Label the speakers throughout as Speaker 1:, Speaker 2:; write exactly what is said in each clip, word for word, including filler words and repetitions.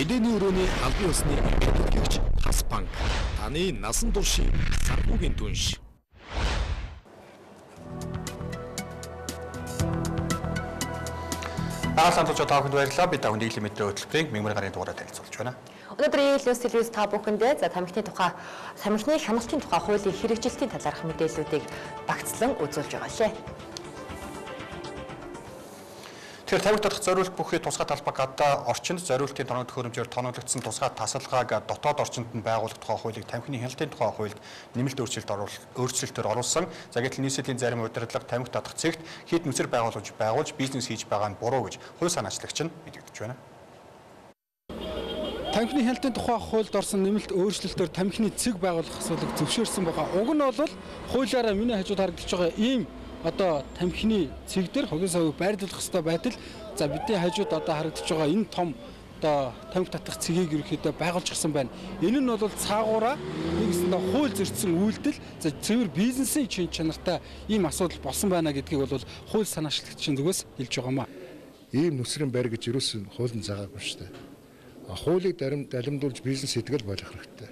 Speaker 1: Эдний өрөөний албан ёсны эмгэгч Хас банк таны насан туршийн санхүүгийн түнш.
Speaker 2: Аасан тоо тааханд баярлалаа. Би та хүнийг лимиттэй хөтөлбөрийн мэгмар гарын дугаараар танилцуулж байна.
Speaker 3: Өнөөдрийн Ильус телевиз та бүхэндээ за тамхины тухай, тамхины хяналтын тухай хуулийн хэрэгжилтийн талаарх мэдээллүүдийг багцлан үзүүлж байгаа лээ.
Speaker 2: Тэгэхээр тамхи татах зориулт бүхий тусгай талбай гадаа орчинд зориултын тоног төхөөрөмжөөр тоноглогдсон тусгай тасалгааг дотоод орчинд нь байгуулах тухай хуулийг тамхины хяналтын тухай хуульд нэмэлт өөрчлөлт оруулах өөрчлөлтөөр оруулсан. За гэтэл нийслэлийн зарим удирдлага тамхи татах цэгт хэд нүсэр байгуулж байгуулж бизнес хийж байгаа нь буруу гэж хувь санаачлагч нь мэдэгдэж байна.
Speaker 4: Тамхины хяналтын тухай хуульд орсон нэмэлт өөрчлөлтөөр тамхины цэг байгуулах асуудлыг зөвшөөрсөн байгаа. Уг нь бол хуулиараа миний хажууд харагдаж байгаа ийм одоо тамхины цэг дээр хогийн савыг байрлуулах ёстой байтал за бидний хажууд одоо харагдаж байгаа энэ том одоо тамхи татах цэгийг ерөөхдөө байгуулж гисэн байна. Энэ нь бол цаагаараа нэгсэндээ хууль зөрчсөн үйлдэл за цэвэр бизнесийн чин чанартай ийм асуудал болсон байна гэдгийг бол хууль санаачлагчийн зүгээс хэлж байгаамаа.
Speaker 5: Ийм нүсрэн байр гэж ерөөсөн хууль нь заагаагүй шүү дээ. Хуулийг далимдуулж бизнес хийдэг л болох хэрэгтэй.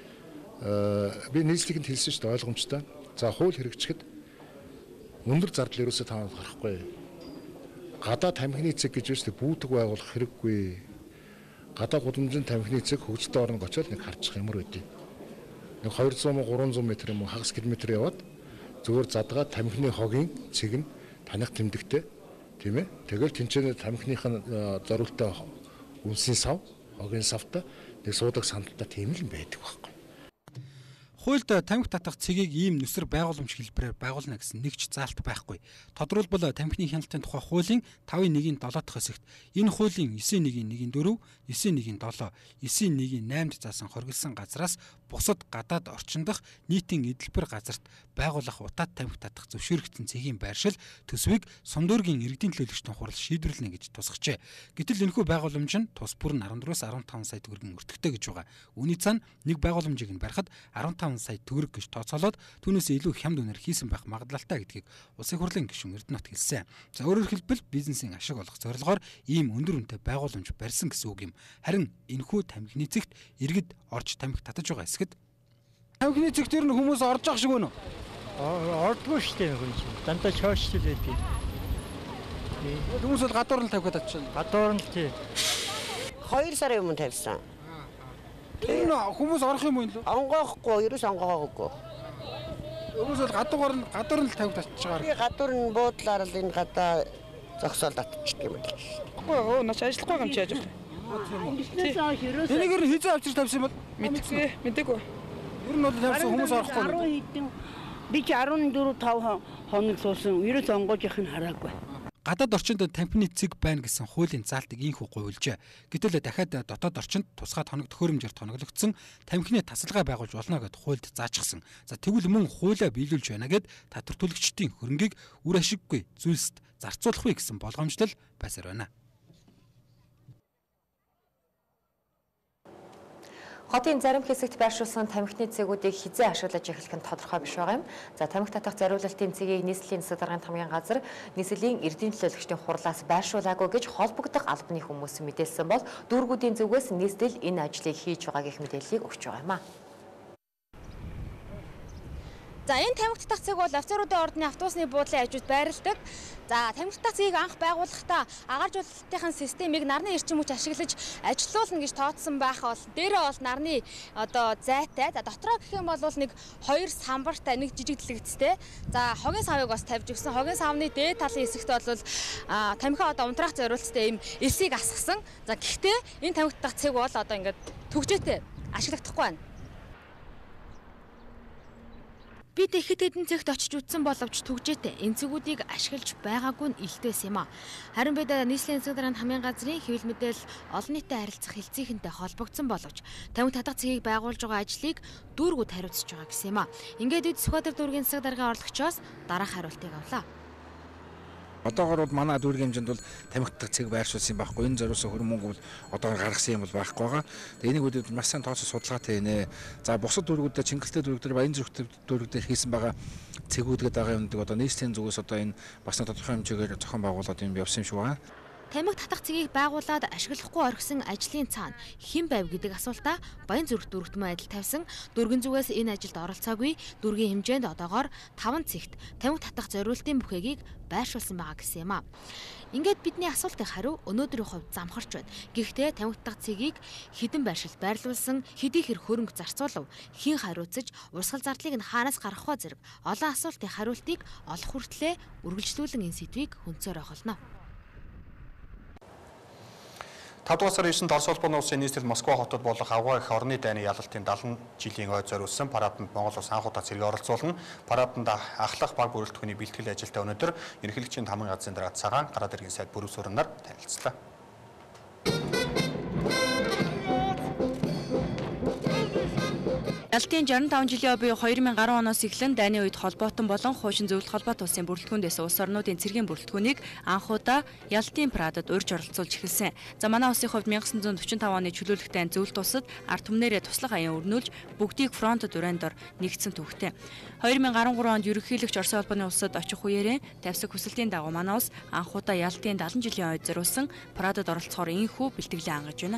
Speaker 5: Би нийслэгэнд хэлсэн шүү дээ ойлгомжтой. За хууль хэрэгжихэд өндөр зардал ерөөсөө таамаг гарахгүй. Гадаа тамхины цэг гэж үстэй бүүтэг байгуулах хэрэггүй. Гадаа гудамжин тамхины цэг хөгжөлтэй орнд очиод нэг харчих ямар байдیں۔ Нэг двести гурван метр юм уу хагас километр яваад зөвхөн задгаа тамхины хогийн цэг нь таних тэмдэгтэй тийм ээ. Тэгэл тэнцэнэ тамхиныхын зориултаа үнсийн сав, хогийн савтай нэг суудаг сандалтай тийм л байдаг байхгүй.
Speaker 4: Хуульд тамхи татах цэгийг ийм нүсэр байгууламж хэлбэрээр байгуулна гэсэн нэг ч заалт байхгүй. Тодорхойлбол тамхины хяналтын тухай хуулийн тавын нэгний долоо дахь хэсэгт энэ хуулийн девять нэгний дөрөв, девять нэгний долоо, девять нэгний наймд заасан хоригдсан газраас бусад гадаад орчиндох нийтийн эдэлбэр газарт байгуулах утаад тамхи татах зөвшөөрөгдсөн цэгийн байршил төсвийг Сумдуургийн иргэдийн төлөөлөгчдийн хурал шийдвэрлэнэ гэж тусгажээ. Гэтэл энэхүү байгууламж нь тус бүр нь арван дөрвөөс арван таван сая төгрөгийн өртөгтэй гэж байгаа. Үүний цаана нэг байгууламжийг нь барихад арван таван сая төгрөг гэж тооцоолоод түүнээс илүү хямд үнээр хийсэн байх магадлалтай гэдгийг Улсын хурлын гишүүн Эрдэнэт хэлсэн. За өөрөөр хэлбэл бизнесийн ашиг олох зорилгоор ийм өндөр үнэтэй байгууламж барьсан гэсэн үг юм. Харин энэхүү тамхины цэгт иргэд орж тамхи татаж байгаа хэсгэд тамхины цэгт ер нь хүмүүс орж байгаа шиг байна уу?
Speaker 6: Ордгүй шүү дээ хүн чинь. Дандаа чойшл байдаг.
Speaker 4: Хүмүүс бол гадуур нь тамхи татчихна.
Speaker 6: Гадуур нь тий.
Speaker 7: Хоёр сарын өмнө тавьсан.
Speaker 4: Тэр нь хүмүүс орох юм уу энэ лөө?
Speaker 7: Онгоохгүй, ерөөс онгоогоогүй.
Speaker 4: Хүмүүс бол гадуур нь гадуур нь тамхи татчих байгаа.
Speaker 7: Би гадуур нь буудлаар л энэ гадаа зогсоол татчих юм байна.
Speaker 8: Үгүй оо наач ажиллахгүй юм чи яаж вэ?
Speaker 4: Энийг ер нь хизээ авчир тавьсан бол
Speaker 8: мэдгүй мэдээгүй.
Speaker 4: Ер нь бол тавьсан хүмүүс орохгүй.
Speaker 9: арван хэдэн би ч арван дөрөв таван хоног суусан. Ерөөс онгоож их нь хараагүй.
Speaker 4: Гадаад орчинд тамхины цэг байна гэсэн хуулийн заалтыг инхүү гуйлжээ. Гэтэл дахиад дотоод орчинд тусгай тоног төхөөрөмжөөр тоноглогдсон тамхины тасалгаа байгуулж болно гэд хуульд заажчихсан. За тэгвэл мөн хуулиа биелүүлж байна гэд татвар төлөгчдийн хөрөнгийг үр ашиггүй зүйлсд зарцуулах вэ гэсэн болгоомжлол байсаар байна.
Speaker 3: Хотын зарим хэсэгт байршуулсан тамхины цэгүүдийг хизээ ашиглаж эхлэх нь тодорхой биш байгаа юм. За тамхи татах зориулалтын цэгийг нийслэлийн засаг даргын хамгийн газар нийслэлийн эрдэнэ төлөөлөгчдийн хурлаас байршуулаагүй гэж холбогдох албаны хүмүүс мэдээлсэн бол дүүргүүдийн зүгээс нийслэл энэ ажлыг хийж байгаа гэх мэдээллийг өгч байгаа юм а.
Speaker 10: За энэ тамхи татах цэг бол офицеруудын ордны автобусны буудлын хажууд байрладаг. За тамхи татах цэгийг анх байгуулахдаа агааржуулалтын системийг нарны эрчим хүч ашиглаж ажилуулна гэж тооцсон байх бол дээрээ бол нарны одоо зайтай. За дотроо гэх юм бол нэг хоёр самбартай нэг жижиг дэлгэцтэй. За хогийн савыг бас тавьж өгсөн. Хогийн савны дээд талын хэсэгт бол тамхи одоо унтраах зориулттай ийм элсийг асгасан. За гэхдээ энэ тамхи татах цэг бол одоо ингээд төгжээтэй ашиглагдахгүй байна. Би тэгэхэд хэдэн цэгт очиж үзсэн боловч төгжээтэй энэ цэгүүдийг ашиглаж байгаагүй нь илтвэс юм а. Харин бид нийслэлийн засаг даргын хамгийн газрын хэвлэл мэдээлэл олон нийтэд харилцах хэлцээнтэй холбогдсон боловч тамхи татах цэгийг байгуулж байгаа ажлыг дүүргүүд хариуцж байгаа гэсэн юм а. Ингээд бид Сүхбаатар дүүргийн засаг даргын орлогчоос дараах хариултыг авлаа.
Speaker 11: Одоогор бол манай дүүргийн хэмжээнд бол тамхи татах цэг байршуулсан байхгүй. Энэ зориулсан хөрөнгө бол одоогор гаргасан юм бол байхгүй байгаа. Тэгээ энийг үдээд маш сайн тооцоо судалгаатай нэ. За бусад дүүргүүдэд Чингэлтэй дүүргүүдээр баян зүрхтэй дүүргүүдээр хийсэн байгаа цэгүүдгээд байгаа юмдаг одоо нийслэлийн зүгээс одоо энэ бас тодорхой хэмжээгээр зохион байгуулалт юм явсан юм шиг байна.
Speaker 10: Тамхи татах цэгийг байгуулад ашиглахгүй орхисон ажлын цаана хэн байв гэдэг асуултаа Баян зүрх дүүргтмэн адил тавьсан дүүргэн зүгээс энэ ажилд оролцоогүй дүүргийн хэмжээнд одоогоор таван цэгт тамхи татах зориултын бүхэгийг байршуулсан байгаа гэсэн юм а. Ингээд бидний асуултын хариу өнөөдрийн хувьд замхарч байна. Гэхдээ тамхи татах цэгийг хідэн байршилд байрлуулсан, хэдий хэр хөрөнгө зарцуулав, хэн хариуцаж, урсгал зардлыг нь хаанаас гаргах вэ зэрэг олон асуултын хариултыг олох хүртлээр үргэлжлүүлэн энэ сэдвийг хүнцээр оголно.
Speaker 2: тавдугаар сарын есэнд Орос улбаны улсын нийслэл Москва хотод болох Авгаа их орны дайны ялалтын дагалан жилийн ойд зориулсан параданд Монгол улс анх удаа цэрэг оролцуулна. Параданд ахлах баг бүрэлдэхүүний бэлтгэл ажилтаа өнөөдөр ерөнхийлөгчийн тамгын газрын дарга Цагаан гараад иргэн сайд Бүрэг суурнаар танилцлаа.
Speaker 12: Ялтын шестьдесят пять жилийн буюу две тысячи десять оноос эхлэн дайны үед холбоотон болон хуучин зөвлөлт холбоот улсын бүрэлдэхүүнээс улс орнуудын цэргийн бүрэлдэхүүнийг анх удаа Ялтын парадад урьж оролцуулж эхэлсэн. За манай улсын хувьд 천구 forty-five оны чөлөөлөх дайн зөвлөлт улсад ард түмнэрээ туслах аян өрнүүлж бүгдийг фронтод урайндор нэгдсэн төвхтэй. две тысячи thirteen онд ерөнхийлөгч Оросын улбаны улсад очих үеэрээ тавьсаг хүсэлтийн дагуу манай улс анх удаа Ялтын seventy жилийн ойд зориулсан парадад оролцохоор инхүү бэлтгэлээ ангаж байна.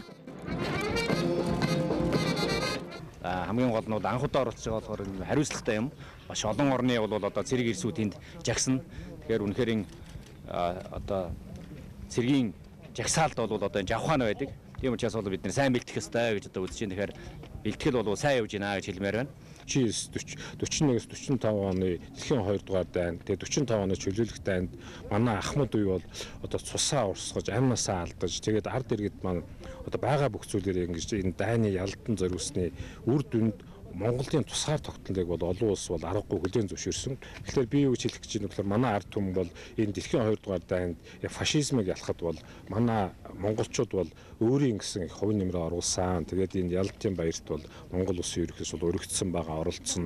Speaker 13: Хамгийн гол нь анх удаа оролцож байгаа болохоор хариуцлагатай юм. Маш олон орны бол одоо цэрэг ирсүүд энд жагсна. Тэгэхээр үнэхээр одоо цэргийн жагсаалт бол одоо энэ жавхаан байдаг. Тийм учраас бол бид нэр сайн бэлтгэх ёстой гэж одоо үзэж байна. Тэгэхээр бэлтгэл бол сайн явж байна гэж хэлмээр байна.
Speaker 14: forty-one-аас forty-five оны дэлхийн two дугаар дайн, тэгээ forty-five оны чөлөөлөх дайнд манай ахмад үе бол одоо цусаа урсгаж, амнасаа алдаж, тэгээд ард иргэд маань одоо байгаа бүх зүйлээр ингэж энэ дайны ялдан зориулсны үр дүнд Монголын тусгаар тогтнолыг бол олон улс бол аргагүй хүлээн зөвшөөрсөн. Тэгэхээр би юу гэж хэлэх гэж байна вэ гэхээр манай ард түмэн бол энэ дэлхийн two дугаар дайнд фашизмыг ялахад бол манай монголчууд бол өөрийн гэсэн их хувь нэмрээ оруулсан. Тэгээд энэ ялалтын баярт бол Монгол улсын ерөнхийлөгч бол өргөцсөн байгаа, оролцсон.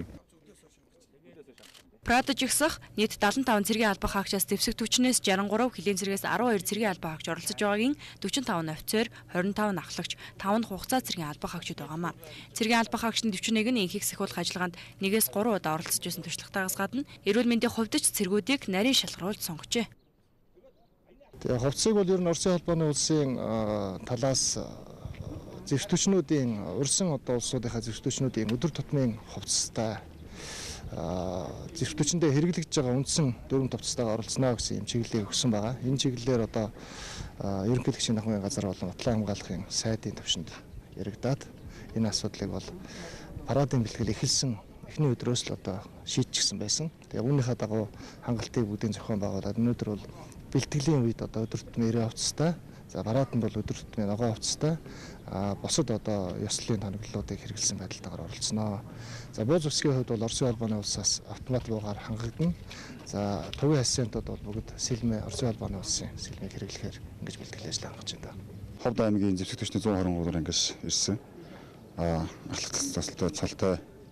Speaker 12: Парадад жигсах нийт seventy-five цэргийн албан хаагчаас дэвсэг forty-нээс sixty-three, хилийн цэргээс twelve цэргийн албан хаагч оролцож байгаагийн forty-five офицер, twenty-five ахлагч, five хугацаа цэргийн албан хаагчид байгаамаа. Цэргийн албан хаагчдын forty-one нь инхийг сахиулах ажиллагаанд нэгээс three удаа оролцож байсан туршлагатайгаас гадна эрүүл мэндийн хувьд ч цэргүүдийг нарийн шалгаруулж сонгожээ.
Speaker 5: Тэгээ хувцсыг бол ер нь Оросын холбооны улсын талаас зэвсэгчнүүдийн урьсан одоо улсуудынхаа зэвсэгчнүүдийн өдөр тутмын хувцастай зэвсэгчэндээ хэрэглэгдэж байгаа үндсэн дөрвөн товцтойгоо оролцсноо гэсэн юм чиглэлийг өгсөн байгаа. Энэ чиглэлээр одоо ерөнхийлөгчийн тамгын газар болон Утлаа хамгаалахын сайдын төвшөнд яригадаад энэ асуудлыг бол парадын бэлтгэл эхэлсэн эхний өдрөөс л одоо шийдчихсэн байсан. Тэгээ үүнийхээ дагуу хангалтыг бүгдийн зохион байгуулад өнөөдөр бол бэлтгэлийн үед одоо өдөр тутмын нэрийн хувцастай, за парад нь бол өдөр тутмын ногоон хувцастай, а бусад одоо ёслолын тоноглолуудыг хэрэглэсэн байдалтайгаар оролцсноо. За бууз усгийн хувьд бол Оросын холбооны улсаас автомат буугаар хангагдана. За төвийн ассистентууд бол бүгд сэлмээ Оросын холбооны улсын сэлмийг хэрэглэхээр ингэж бэлтгэл ажил хангаж байна.
Speaker 15: Ховд аймгийн зэвсэгчдийн one twenty-three дор ингэж ирсэн. А ахлах цалтай цалтай.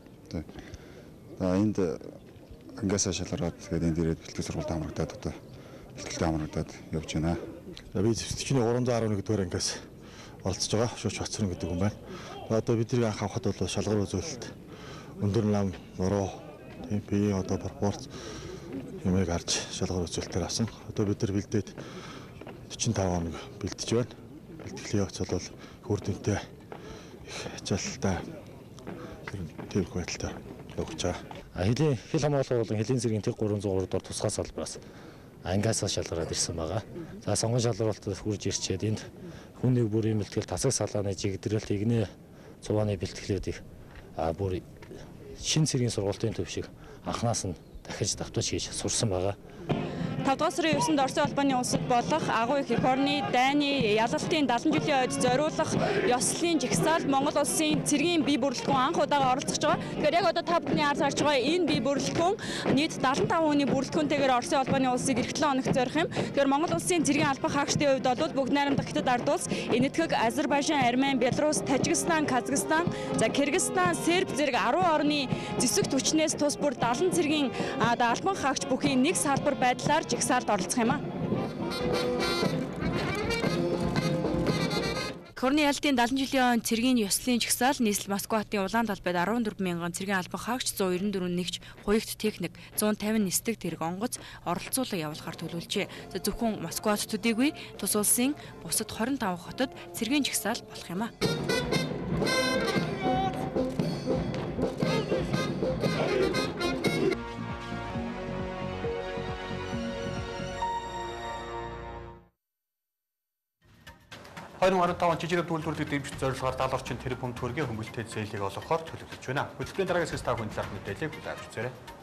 Speaker 15: За энд ангиасаа шалгараад тэгээд энд ирээд бэлтгэл сургалт хамрагдаад одоо бэлтгэлтэй хамрагдаад явж байна.
Speaker 16: За би зэвсэгчний three eleven дугаар ангиас оролцож байгаа. Шууч Бацрын гэдэг хүн байна. Одоо бидний анх авахд бол шалгар үзүүлэлт өндөр нам, нуруу, тийм биеийн одоо пропорц юмыг харж шалгар үзүүлэлтээр авсан. Одоо бид нар бэлдээд forty-five хоног бэлдэж байна. Бэлтгэлийн явц бол үр дүнтэй их ачаалттай тийм байдалтай явж байгаа.
Speaker 17: Хэлийн хил хамгаалал болон хэлийн зэргийн three three zero дор тусгай салбараас ангиасаа шалгараад ирсэн байгаа. За сонгон шалгуулалтад хурж ирчээд энд хүн нэг бүрийн бэлтгэл, тасаг салааны чигдрэлт, игнэ цувааны бэлтгэлүүдийг а бүр шин цэргийн сургалтын төв шиг анханаас нь дахиж давтаж хийж сурсан байгаа.
Speaker 12: five дугаар сарын nine-нд Оросын холбооны улсад болох агуу их орны дайны ялалтын seventy жилийн ойд зориулах ёслолын жагсаалд Монгол улсын цэргийн бие бүрэлдэхүүн анх удаага оролцож байгаа. Тэгэхээр яг одоо та бүхний харж харж байгаа энэ бие бүрэлдэхүүн нийт seventy-five хүний бүрэлдэхүүнтэйгээр Оросын холбооны улсыг эх seven хоногт зорих юм. Тэгэхээр Монгол улсын цэргийн албан хаагчдын хувьд бол бүгд найрамдах хятад ард улс, Энэтхэг, Азербайжан, Армени, Беларусь, Тажикстан, Казахстан, за Кыргызстан, Серб зэрэг ten орны зэвсэг түвшнээс тус бүр seventy цэргийн албан хаагч бүхий нэг салбар байдлаар жагсаалд оролцох юм а. Хорны ялтын дадлан жилийн цэргийн ёслолын жагсаал нийслэл Москва хотын улаан талбайд арван дөрвөн мянган цэргийн албан хаагч зуун ерөн дөрвөн нэгж хуягт техник зуун тавин нисдэг тэрэг онгоц оролцуулан явуулахар төлөвлөжээ. Зөвхөн Москва хот төдийгүй тус улсын бусад хорин таван хотод цэргийн жагсаал болох юм а.
Speaker 2: хоёр мың арван таван жижиг үйлдвэрлэлийг дэмжих зорилгоор далд орчим тэрбум төгрөгийн хөнгөлөлтөд зээлийг олгохоор төлөвлөж байна. Хөтөлбөрийн дараагаас та бүхэнд зарах мэдээллийг хүлээн авч үзээрэй.